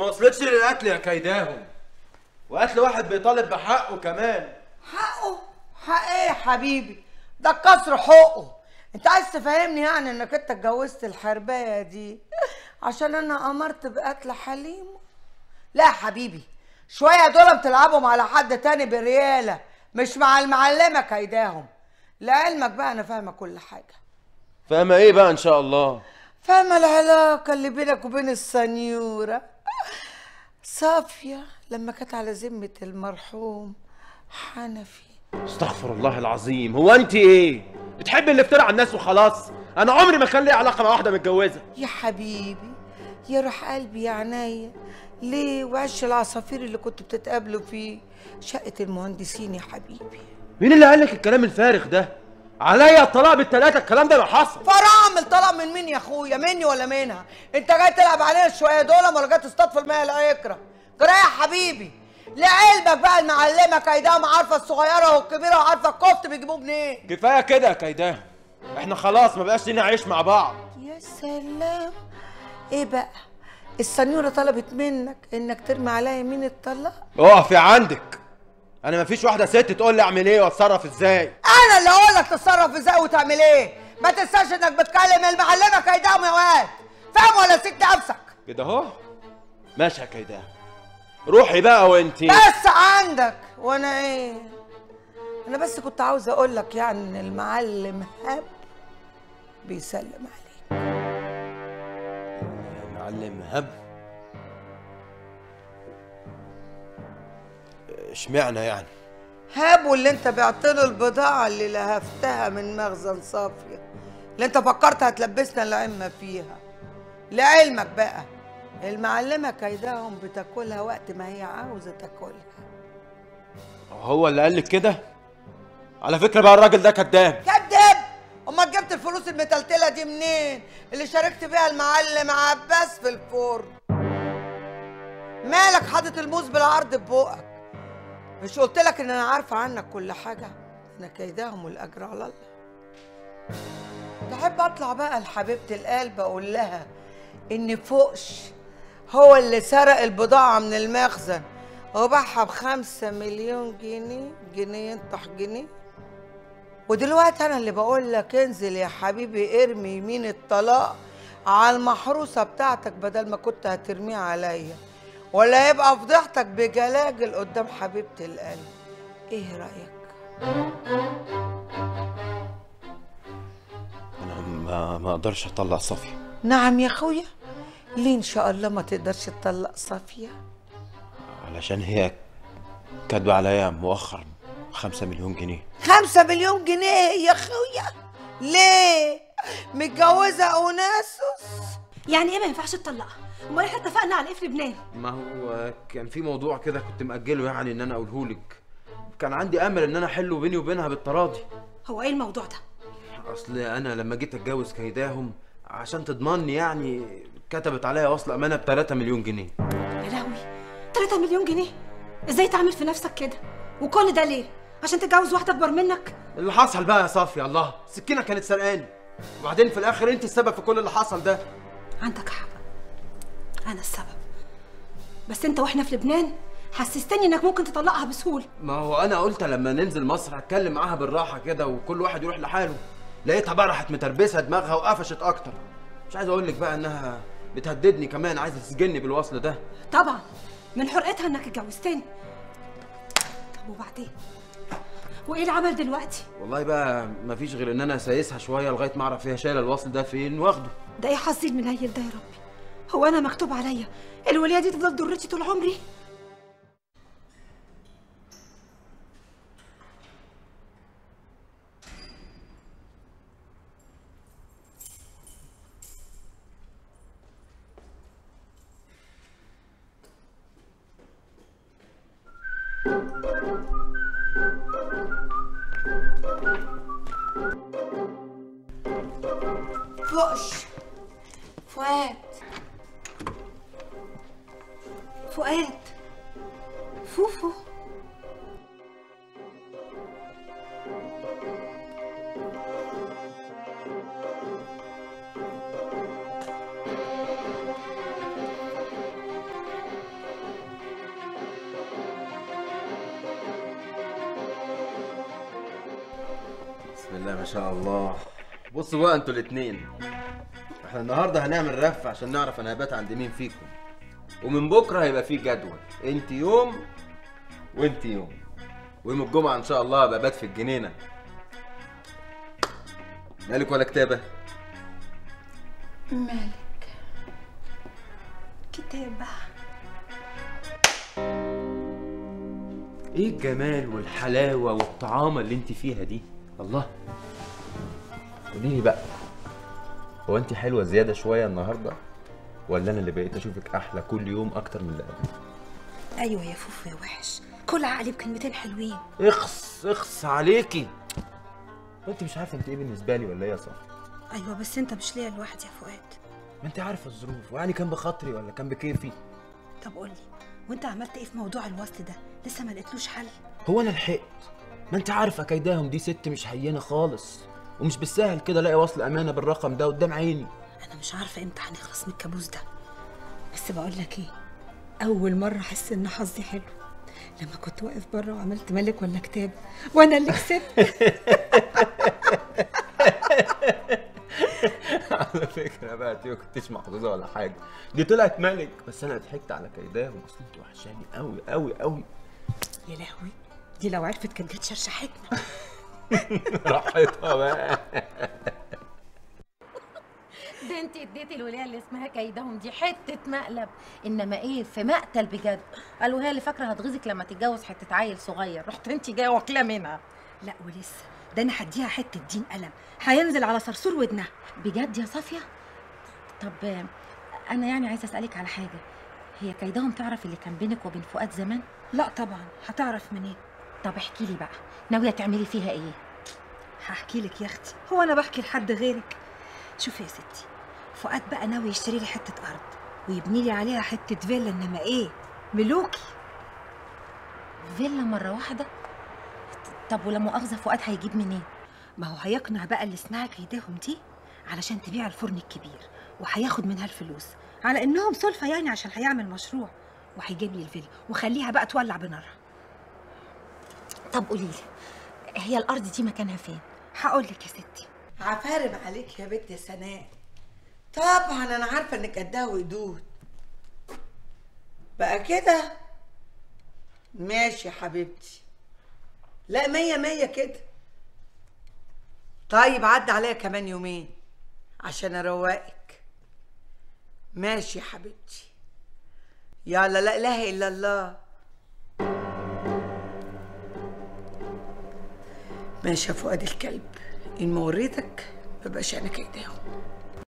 وصلتش للقتل يا كيداهم، وقتل واحد بيطالب بحقه كمان. حقه؟ حق ايه يا حبيبي؟ ده كسر حقه. انت عايز تفهمني يعني انك انت اتجوزت الحربايه دي عشان انا امرت بقتل حليم؟ لا يا حبيبي، شويه دول بتلعبهم على حد تاني برياله، مش مع المعلمه كيداهم. لعلمك بقى انا فاهمه كل حاجه. فاهمه ايه بقى ان شاء الله؟ فاهمه العلاقه اللي بينك وبين السنيوره صافيه لما كانت على ذمه المرحوم حنفي. استغفر الله العظيم، هو انت ايه؟ بتحبي اللي افترى على الناس وخلاص؟ انا عمري ما كان لي علاقه مع واحده متجوزه. يا حبيبي يا روح قلبي يا عينيا، ليه؟ وعش العصافير اللي كنتوا بتتقابلوا فيه شقه المهندسين يا حبيبي. مين اللي قال لك الكلام الفارغ ده؟ عليا الطلاق بالثلاثه، الكلام ده ما حصل. فرامل طلب من مين يا اخويا؟ مني ولا منها؟ انت جاي تلعب علينا شويه دول ولا جاي تصطاد في الماء العكره؟ جرايه يا حبيبي. لعلمك بقى المعلمه كيداهم عارفه الصغيره والكبيره وعارفه الكفت بيجيبوه منين. كفايه كده يا كيداهم، احنا خلاص ما بقاش لينا عيش مع بعض. يا سلام. ايه بقى؟ السنيوره طلبت منك انك ترمي عليا يمين الطلاق؟ اقفي عندك، انا مفيش واحده ست تقول لي اعمل ايه واتصرف ازاي. انا اللي اقول لك تتصرف ازاي وتعمل ايه. ما تنساش انك بتكلم المعلمه كيداهم يا واد، فاهم ولا نسيت نفسك؟ كده اهو. ماشي يا كيداهم، روحي بقى وانتي. بس عندك وانا ايه؟ انا بس كنت عاوزه اقول لك يعني ان المعلم هاب بيسلم عليك. معلم هب؟ اشمعنى يعني؟ هاب واللي انت بعت له البضاعه اللي لهفتها من مخزن صافيه، اللي انت فكرت هتلبسنا العمه فيها. لعلمك بقى المعلمه كيداهم بتاكلها وقت ما هي عاوزه تاكلها. هو اللي قال لك كده؟ على فكره بقى الراجل ده كذاب. كدب؟ امال جبت الفلوس المتلتله دي منين اللي شاركت بيها المعلم عباس في الفرن؟ مالك حاطط الموز بالعرض ببقك؟ مش قلت لك ان انا عارفه عنك كل حاجه؟ انا كيداهم والاجر على الله. تحب اطلع بقى لحبيبه القلب اقول لها ان فوقش هو اللي سرق البضاعه من المخزن وباعها ب5 مليون جنيه، جنيه ينطح جنيه. ودلوقتي انا اللي بقول لك انزل يا حبيبي ارمي يمين الطلاق على المحروسه بتاعتك بدل ما كنت هترميها عليا، ولا يبقى فضيحتك بجلاجل قدام حبيبه القلب. ايه رايك؟ انا ما اقدرش اطلع صافيه. نعم يا اخويا. ليه ان شاء الله ما تقدرش تطلق صافيه؟ علشان هي كاتبه عليا مؤخر 5 مليون جنيه. 5 مليون جنيه يا اخويا؟ ليه؟ متجوزه اوناسوس؟ يعني ايه ما ينفعش تطلقها؟ امال احنا اتفقنا على ايه في لبنان؟ ما هو كان في موضوع كده كنت مأجله يعني ان انا اقوله لك، كان عندي امل ان انا احله بيني وبينها بالتراضي. هو ايه الموضوع ده؟ اصل انا لما جيت اتجوز كيداهم عشان تضمني يعني كتبت عليا وصل امانه ب3 مليون جنيه. يا لهوي، 3 مليون جنيه؟ ازاي تعمل في نفسك كده؟ وكل ده ليه؟ عشان تتجوز واحده اكبر منك؟ اللي حصل بقى يا صافيه، الله، السكينه كانت سرقاني، وبعدين في الاخر انت السبب في كل اللي حصل ده. عندك حق، انا السبب. بس انت واحنا في لبنان حسستني انك ممكن تطلقها بسهوله. ما هو انا قلت لما ننزل مصر هتكلم معاها بالراحه كده وكل واحد يروح لحاله، لقيتها بقى راحت متربسه دماغها وقفشت اكتر. مش عايز اقول لك بقى انها بتهددني كمان، عايزه تسجني بالوصل ده. طبعا من حرقتها انك اتجوزتني. طب وبعدين؟ وايه العمل دلوقتي؟ والله بقى مفيش غير ان انا اسايسها شويه لغايه ما اعرف هي شايله الوصل ده فين واخده. ده ايه حظي المنيل ده يا ربي؟ هو انا مكتوب عليا الوليه دي تفضل ضرتي طول عمري؟ فوقش فؤاد. فؤاد، فوفو. شاء الله. بصوا بقى انتوا الاتنين، احنا النهارده هنعمل رف عشان نعرف انا هبات عند مين فيكم، ومن بكره هيبقى فيه جدول، انت يوم وانت يوم، ويوم الجمعه ان شاء الله هبقى بات في الجنينه. مالك ولا كتابه؟ مالك كتابة. ايه الجمال والحلاوه والطعامه اللي انت فيها دي؟ الله، قولي لي بقى، هو انت حلوه زياده شويه النهارده، ولا انا اللي بقيت اشوفك احلى كل يوم اكتر من اللي قبل؟ ايوه يا فوفو يا وحش، كل عقلي بكلمتين حلوين. اخص عليكي، انت مش عارفه انت ايه بالنسبه لي ولا ايه يا صاحبي؟ ايوه بس انت مش ليا لوحدي يا فؤاد. ما انت عارفه الظروف، ويعني كان بخاطري ولا كان بكيفي؟ طب قولي، وانت عملت ايه في موضوع الوصل ده؟ لسه ما لقيتلوش حل؟ هو انا لحقت؟ ما انت عارفه كيداهم دي ست مش هينه خالص، ومش بالسهل كده الاقي وصل امانه بالرقم ده قدام عيني. انا مش عارفه امتى هنخلص من الكابوس ده، بس بقول لك ايه، اول مره احس ان حظي حلو لما كنت واقف بره وعملت ملك ولا كتاب وانا اللي كسبت. على فكره بقى انت ما كنتش محظوظه ولا حاجه، دي طلعت ملك، بس انا ضحكت على كيداهم، اصل انت وحشاني قوي قوي قوي. يا لهوي، دي لو عرفت كانت جت شرشحتنا. راحتها بقى. ده انت اديتي الولايه اللي اسمها كيدهم دي حته مقلب، انما ايه في مقتل بجد. قالوا هي اللي فاكره هتغيظك لما تتجوز حته عيل صغير، رحت انت جايه واكله منها. لا ولسه، ده انا هديها حته دين قلم هينزل على صرصور ودنها. بجد يا صافيه؟ طب انا يعني عايزه اسالك على حاجه، هي كيدهم تعرف اللي كان بينك وبين فؤاد زمان؟ لا طبعا، هتعرف منين؟ طب احكي لي بقى، ناويه تعملي فيها ايه؟ هحكي لك يا اختي، هو انا بحكي لحد غيرك؟ شوفي يا ستي، فؤاد بقى ناوي يشتري لي حته ارض ويبني لي عليها حته فيلا، انما ايه، ملوكي. فيلا مره واحده؟ طب ولا مؤاخذه فؤاد هيجيب منين؟ ما هو هيقنع بقى اللي اسمها كيداهم دي علشان تبيع الفرن الكبير، وهياخد منها الفلوس على انهم سلفه يعني عشان هيعمل مشروع، وهيجيب لي الفيلا وخليها بقى تولع بنارها. طب قولي لي، هي الارض دي مكانها فين؟ هقول لك يا ستي. عفارم عليك يا بنت سناء، طبعا انا عارفه انك قدها وقدود بقى كده. ماشي يا حبيبتي، لا 100 كده. طيب عدى عليا كمان يومين عشان اروقك. ماشي يا حبيبتي، يلا، لا اله الا الله. ماشي يا فؤاد الكلب، ان ما وريتك مبقاش انا كيداهم.